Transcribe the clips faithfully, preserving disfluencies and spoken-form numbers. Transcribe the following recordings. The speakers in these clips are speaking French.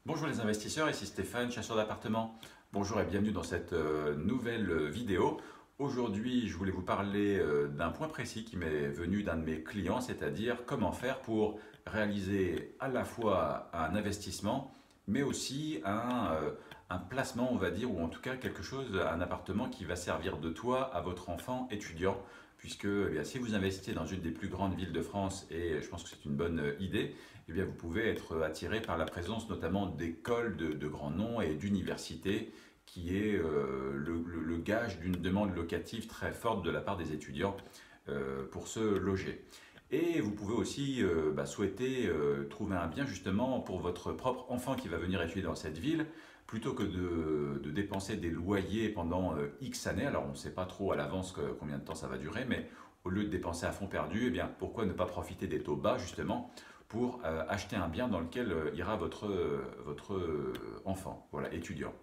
Bonjour les investisseurs, ici Stéphane, chasseur d'appartements. Bonjour et bienvenue dans cette euh, nouvelle euh, vidéo. Aujourd'hui, je voulais vous parler euh, d'un point précis qui m'est venu d'un de mes clients, c'est-à-dire comment faire pour réaliser à la fois un investissement, mais aussi un, euh, un placement, on va dire, ou en tout cas quelque chose, un appartement qui va servir de toit à votre enfant étudiant. Puisque eh bien, si vous investissez dans une des plus grandes villes de France, et je pense que c'est une bonne euh, idée, eh bien, vous pouvez être attiré par la présence notamment d'écoles de, de grands noms et d'universités, qui est euh, le, le- le gage d'une demande locative très forte de la part des étudiants euh, pour se loger. Et vous pouvez aussi euh, bah, souhaiter euh, trouver un bien justement pour votre propre enfant qui va venir étudier dans cette ville, plutôt que de, de dépenser des loyers pendant euh, X années. Alors on ne sait pas trop à l'avance que- combien de temps ça va durer, mais au lieu de dépenser à fond perdu, eh bien, pourquoi ne pas profiter des taux bas justement pour euh, acheter un bien dans lequel euh, ira votre, euh, votre euh, enfant, voilà, étudiant.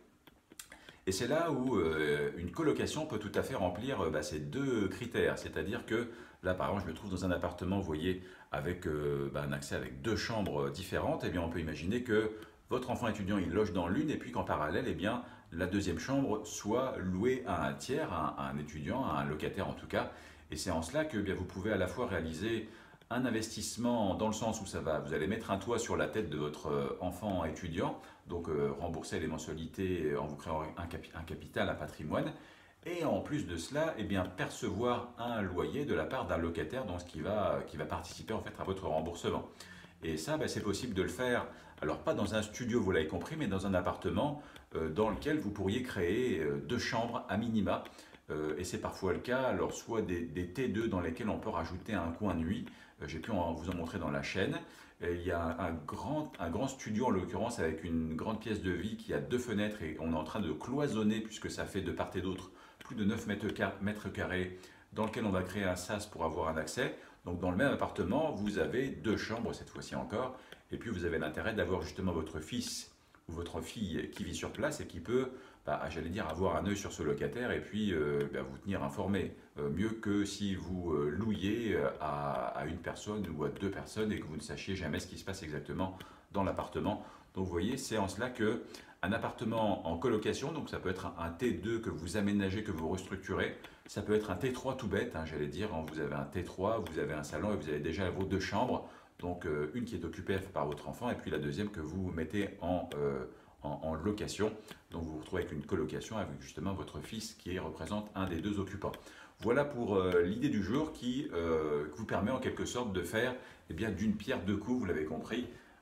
Et c'est là où euh, une colocation peut tout à fait remplir euh, bah, ces deux critères. C'est-à-dire que là, par exemple, je me trouve dans un appartement, vous voyez, avec euh, bah, un accès avec deux chambres différentes. Et bien, on peut imaginer que votre enfant étudiant, il loge dans l'une et puis qu'en parallèle, eh bien, la deuxième chambre soit louée à un tiers, à un, à un étudiant, à un locataire en tout cas. Et c'est en cela que eh bien, vous pouvez à la fois réaliser un investissement dans le sens où ça va, vous allez mettre un toit sur la tête de votre euh, enfant étudiant, donc euh, rembourser les mensualités en vous créant un, capi- un capital, un patrimoine, et en plus de cela, eh bien, percevoir un loyer de la part d'un locataire donc, qui, va, qui va participer en fait à votre remboursement. Et ça, ben, c'est possible de le faire, alors pas dans un studio, vous l'avez compris, mais dans un appartement euh, dans lequel vous pourriez créer euh, deux chambres à minima. Euh, et c'est parfois le cas, alors soit des, des T deux dans lesquels on peut rajouter un coin nuit, euh, j'ai pu en- vous en montrer dans la chaîne. Et il y a un, un grand, un grand studio en l'occurrence avec une grande pièce de vie qui a deux fenêtres et on est en train de cloisonner puisque ça fait de part et d'autre plus de neuf mètres car- mètres carrés dans lequel on va créer un sas pour avoir un accès. Donc dans le même appartement, vous avez deux chambres cette fois-ci encore. Et puis vous avez l'intérêt d'avoir justement votre fils ou votre fille qui vit sur place et qui peut, bah, j'allais dire, avoir un œil sur ce locataire et puis euh, bah, vous tenir informé. Euh, mieux que si vous euh, louiez euh, à, à une personne ou à deux personnes et que vous ne sachiez jamais ce qui se passe exactement dans l'appartement. Donc vous voyez, c'est en cela que un appartement en colocation, donc ça peut être un, un T deux que vous aménagez, que vous restructurez, ça peut être un T trois tout bête, hein, j'allais dire, hein, vous avez un T trois, vous avez un salon et vous avez déjà vos deux chambres, donc euh, une qui est occupée par votre enfant et puis la deuxième que vous mettez en, euh, en, en location. Donc vous vous retrouvez avec une colocation avec justement votre fils qui représente un des deux occupants. Voilà pour euh, l'idée du jour qui euh, vous permet en quelque sorte de faire eh bien, d'une pierre deux coups, vous l'avez compris,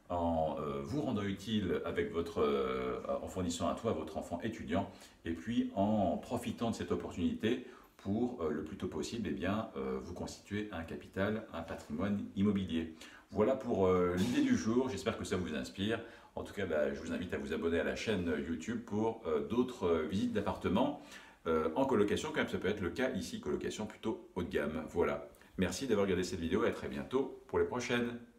en euh, vous rendant utile avec votre, euh, en fournissant un toit à votre enfant étudiant et puis en profitant de cette opportunité pour euh, le plus tôt possible eh bien, euh, vous constituer un capital, un patrimoine immobilier. Voilà pour euh, l'idée du jour, j'espère que ça vous inspire. En tout cas, bah, je vous invite à vous abonner à la chaîne YouTube pour euh, d'autres euh, visites d'appartements euh, en colocation, comme ça peut être le cas ici, colocation plutôt haut de gamme. Voilà. Merci d'avoir regardé cette vidéo et à très bientôt pour les prochaines.